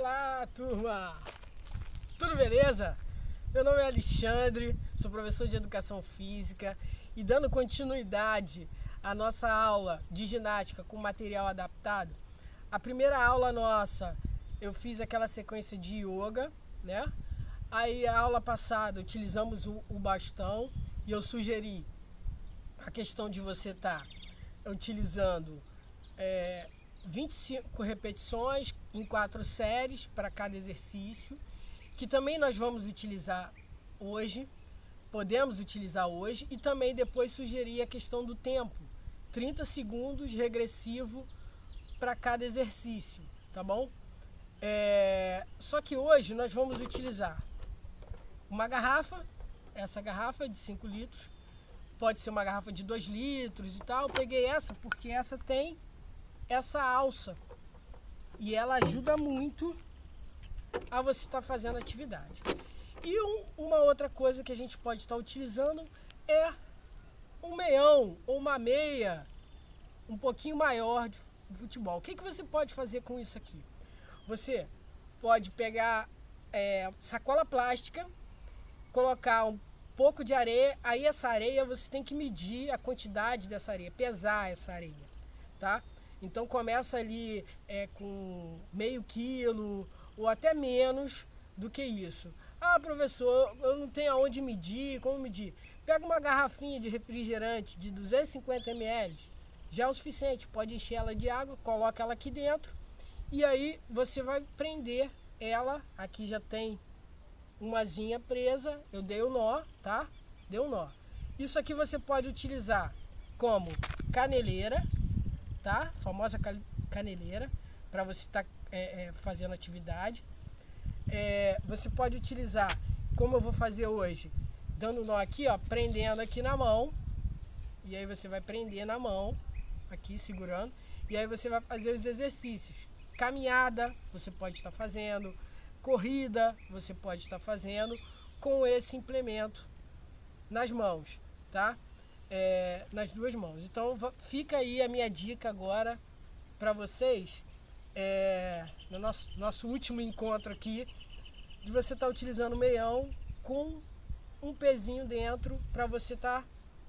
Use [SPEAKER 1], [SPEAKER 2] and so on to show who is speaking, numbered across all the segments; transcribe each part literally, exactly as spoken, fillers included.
[SPEAKER 1] Olá, turma! Tudo beleza? Meu nome é Alexandre, sou professor de Educação Física e dando continuidade à nossa aula de ginástica com material adaptado, a primeira aula nossa eu fiz aquela sequência de yoga, né? Aí a aula passada utilizamos o, o bastão e eu sugeri a questão de você estar tá utilizando é, vinte e cinco repetições em quatro séries para cada exercício, que também nós vamos utilizar hoje, podemos utilizar hoje, e também depois sugerir a questão do tempo, trinta segundos regressivo para cada exercício, tá bom? É, só que hoje nós vamos utilizar uma garrafa, essa garrafa de cinco litros, pode ser uma garrafa de dois litros e tal. Eu peguei essa porque essa tem essa alça e ela ajuda muito a você estar tá fazendo atividade. E um, uma outra coisa que a gente pode estar tá utilizando é um meião ou uma meia um pouquinho maior de futebol. O que, que você pode fazer com isso aqui? Você pode pegar é, sacola plástica, colocar um pouco de areia, aí essa areia você tem que medir a quantidade dessa areia, pesar essa areia, tá? Então começa ali é, com meio quilo ou até menos do que isso. Ah, professor, eu não tenho aonde medir, como medir? Pega uma garrafinha de refrigerante de duzentos e cinquenta mililitros, já é o suficiente, pode encher ela de água, coloca ela aqui dentro e aí você vai prender ela, aqui já tem uma zinha presa, eu dei o nó, tá? Deu um nó. Isso aqui você pode utilizar como caneleira, tá? Famosa caneleira, para você estar tá, é, é, fazendo atividade. É, você pode utilizar, como eu vou fazer hoje, dando nó aqui, ó, prendendo aqui na mão. E aí você vai prender na mão, aqui segurando. E aí você vai fazer os exercícios. Caminhada, você pode estar fazendo. Corrida, você pode estar fazendo com esse implemento nas mãos, tá? É, nas duas mãos. Então fica aí a minha dica agora para vocês, é, no nosso, nosso último encontro aqui, de você estar tá utilizando o meião com um pezinho dentro para você estar tá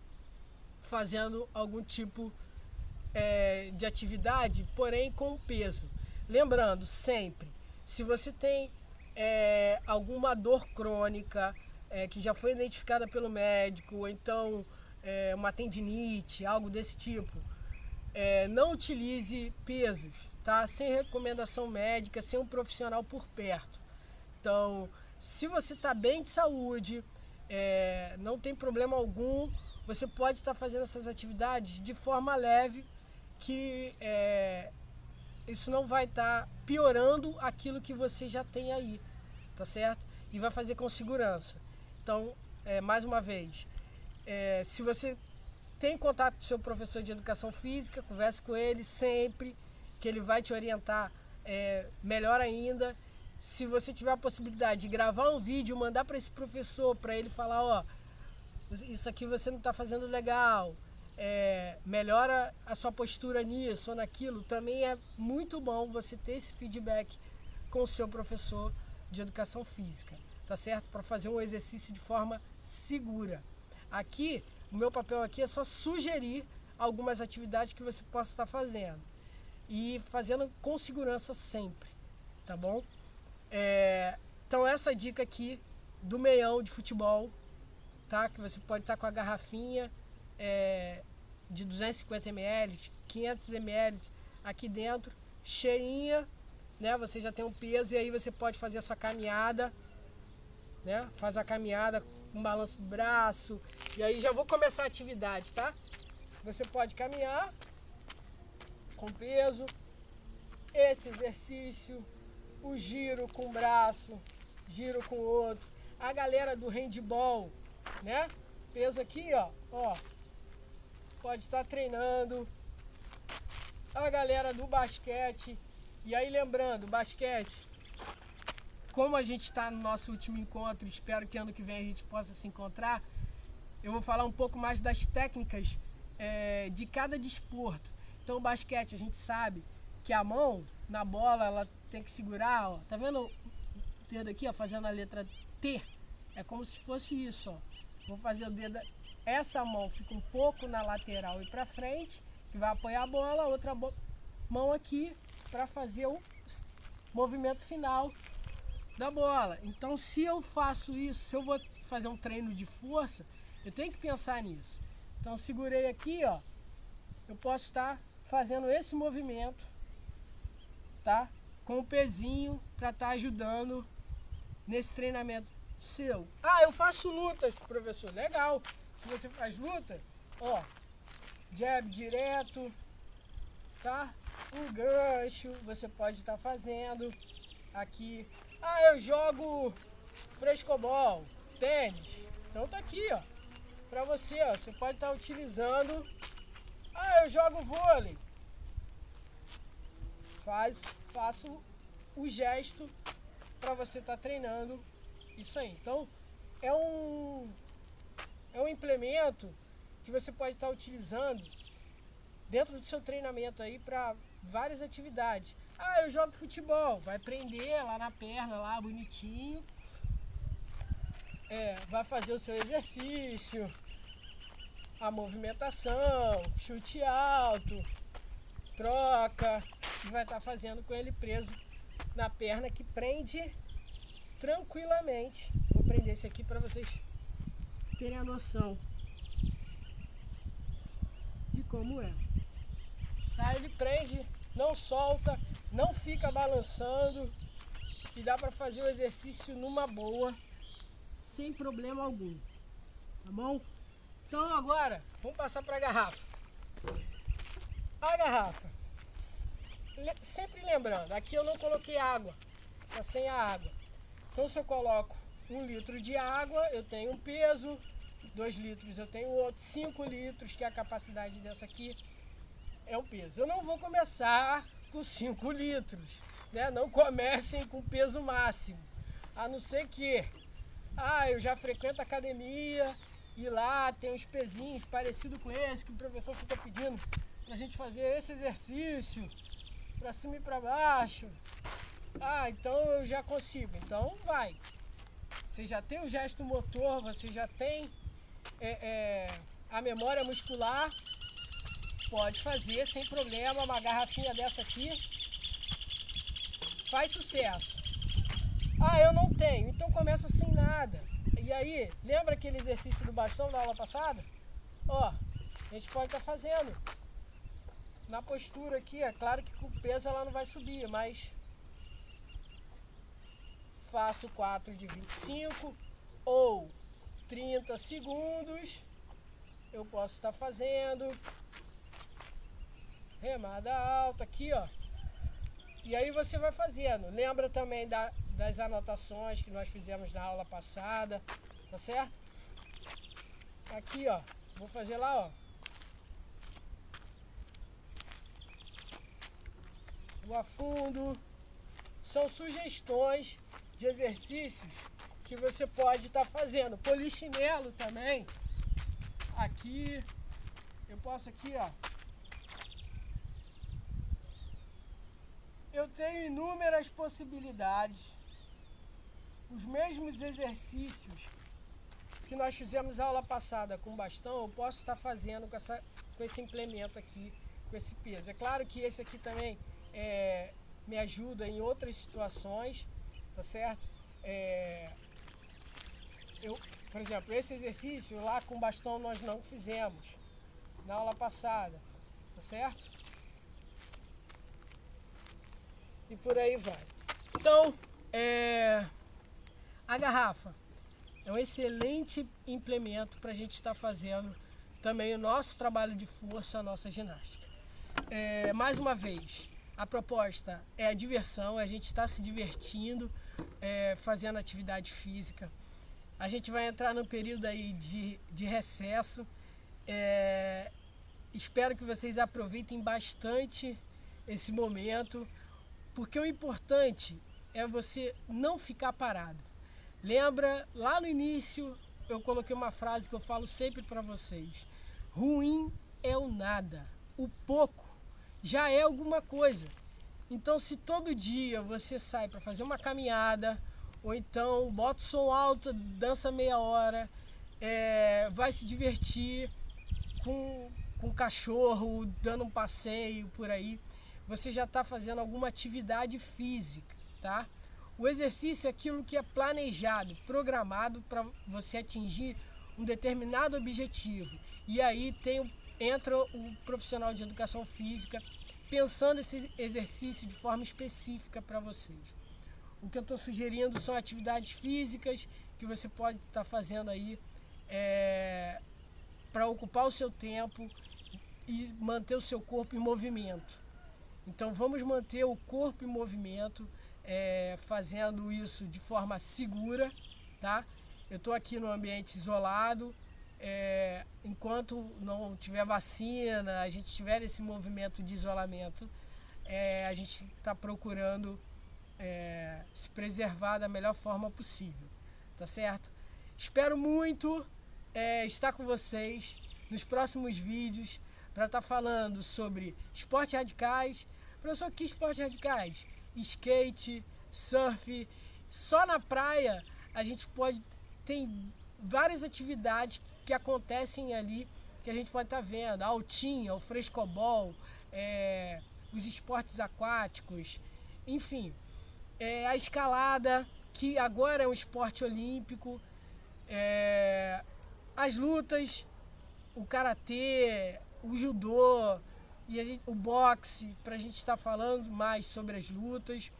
[SPEAKER 1] fazendo algum tipo é, de atividade, porém com peso. Lembrando sempre, se você tem é, alguma dor crônica é, que já foi identificada pelo médico, ou então é, uma tendinite, algo desse tipo, é, não utilize pesos, tá? Sem recomendação médica, sem um profissional por perto. Então, se você está bem de saúde, é, não tem problema algum, você pode estar tá fazendo essas atividades de forma leve, que é, isso não vai estar tá piorando aquilo que você já tem aí, tá certo? E vai fazer com segurança. Então, é, mais uma vez, é, se você tem contato com o seu professor de Educação Física, converse com ele sempre, que ele vai te orientar é, melhor ainda. Se você tiver a possibilidade de gravar um vídeo, mandar para esse professor, para ele falar, ó, isso aqui você não está fazendo legal, é, melhora a sua postura nisso ou naquilo, também é muito bom você ter esse feedback com o seu professor de Educação Física, tá certo? Para fazer um exercício de forma segura. Aqui, o meu papel aqui é só sugerir algumas atividades que você possa estar fazendo e fazendo com segurança sempre, tá bom? É, então essa dica aqui do meião de futebol, tá? Que você pode estar com a garrafinha é, de duzentos e cinquenta mililitros, quinhentos mililitros aqui dentro, cheinha, né? Você já tem um peso e aí você pode fazer a sua caminhada, né? Faz a caminhada com balanço do braço e aí já vou começar a atividade, tá? Você pode caminhar com peso, esse exercício, o giro com um braço, giro com o outro, a galera do handball, né? Peso aqui, ó, ó, pode estar treinando, a galera do basquete. E aí lembrando, basquete, como a gente está no nosso último encontro, espero que ano que vem a gente possa se encontrar, eu vou falar um pouco mais das técnicas é, de cada desporto. Então o basquete, a gente sabe que a mão na bola, ela tem que segurar, ó. Tá vendo o dedo aqui, ó, fazendo a letra T? É como se fosse isso, ó. Vou fazer o dedo, essa mão fica um pouco na lateral e pra frente, que vai apoiar a bola, a outra mão aqui para fazer o movimento final da bola. Então, se eu faço isso, se eu vou fazer um treino de força, eu tenho que pensar nisso. Então, segurei aqui, ó, eu posso estar fazendo esse movimento, tá? Com o pezinho para estar ajudando nesse treinamento seu. Ah, eu faço lutas, professor. Legal. Se você faz luta, ó, jab direto, tá? Um gancho você pode estar fazendo aqui. Ah, eu jogo frescobol, tênis. Então tá aqui, ó, pra você, ó. Você pode estar utilizando. Ah, eu jogo vôlei. Faz, faço o gesto para você estar treinando isso aí. Então é um é um implemento que você pode estar utilizando dentro do seu treinamento aí para várias atividades. Ah, eu jogo futebol, vai prender lá na perna, lá bonitinho. É, vai fazer o seu exercício, a movimentação, chute alto, troca, e vai estar fazendo com ele preso na perna, que prende tranquilamente. Vou prender esse aqui para vocês terem a noção de como é. Tá? Ele prende, não solta, não fica balançando e dá para fazer o exercício numa boa, sem problema algum. Tá bom? Então agora, vamos passar para a garrafa. A garrafa, sempre lembrando, aqui eu não coloquei água, tá sem a água. Então se eu coloco um litro de água, eu tenho um peso, dois litros eu tenho outro, cinco litros, que é a capacidade dessa aqui, é o peso. Eu não vou começar com cinco litros, né? Não comecem com peso máximo, a não ser que, ah, eu já frequento academia e lá tem uns pezinhos parecidos com esse que o professor fica pedindo pra gente fazer esse exercício pra cima e pra baixo. Ah, então eu já consigo. Então vai. Você já tem o gesto motor, você já tem é, é, a memória muscular. Pode fazer sem problema. Uma garrafinha dessa aqui faz sucesso. Ah, eu não tenho. Então começa sem nada. E aí, lembra aquele exercício do bastão da aula passada? Ó, a gente pode estar fazendo na postura aqui. É claro que com o peso ela não vai subir, mas faço quatro de vinte e cinco ou trinta segundos. Eu posso estar fazendo remada alta aqui, ó. E aí você vai fazendo. Lembra também da, das anotações que nós fizemos na aula passada, tá certo? Aqui, ó. Vou fazer lá, ó. O afundo. São sugestões de exercícios que você pode estar fazendo. Polichinelo também. Aqui. Eu posso aqui, ó. Eu tenho inúmeras possibilidades. Os mesmos exercícios que nós fizemos na aula passada com bastão, eu posso estar fazendo com, essa, com esse implemento aqui, com esse peso. É claro que esse aqui também é, me ajuda em outras situações, tá certo? É, eu, por exemplo, esse exercício lá com bastão nós não fizemos na aula passada, tá certo? E por aí vai. Então, é, a garrafa é um excelente implemento para a gente estar fazendo também o nosso trabalho de força, a nossa ginástica. É, mais uma vez, a proposta é a diversão, a gente está se divertindo, é, fazendo atividade física. A gente vai entrar no período aí de, de recesso. É, espero que vocês aproveitem bastante esse momento, porque o importante é você não ficar parado. Lembra, lá no início eu coloquei uma frase que eu falo sempre para vocês. Ruim é o nada, o pouco já é alguma coisa. Então, se todo dia você sai para fazer uma caminhada, ou então bota o som alto, dança meia hora, é, vai se divertir com, com o cachorro, dando um passeio por aí, você já está fazendo alguma atividade física, tá? O exercício é aquilo que é planejado, programado para você atingir um determinado objetivo. E aí tem, entra o profissional de educação física pensando esse exercício de forma específica para vocês. O que eu estou sugerindo são atividades físicas que você pode estar tá fazendo aí é, para ocupar o seu tempo e manter o seu corpo em movimento. Então vamos manter o corpo em movimento, é, fazendo isso de forma segura, tá? Eu estou aqui no ambiente isolado, é, enquanto não tiver vacina, a gente tiver esse movimento de isolamento, é, a gente está procurando é, se preservar da melhor forma possível, tá certo? Espero muito é, estar com vocês nos próximos vídeos para estar tá falando sobre esportes radicais. Professor, que esportes radicais? Skate, surf. Só na praia a gente pode... Tem várias atividades que acontecem ali que a gente pode estar tá vendo. A altinha, o frescobol, é, os esportes aquáticos, enfim. É, a escalada, que agora é um esporte olímpico. É, as lutas, o karatê, o judô, e a gente, o boxe, para a gente estar falando mais sobre as lutas.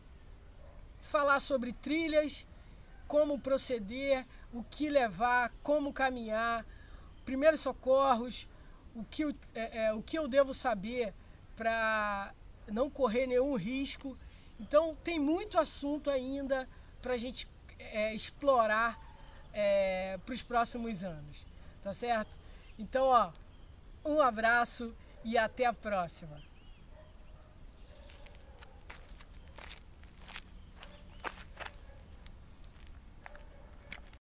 [SPEAKER 1] Falar sobre trilhas, como proceder, o que levar, como caminhar, primeiros socorros, o que, é, é, o que eu devo saber para não correr nenhum risco. Então tem muito assunto ainda para a gente é, explorar é, para os próximos anos, tá certo? Então, ó, um abraço e até a próxima.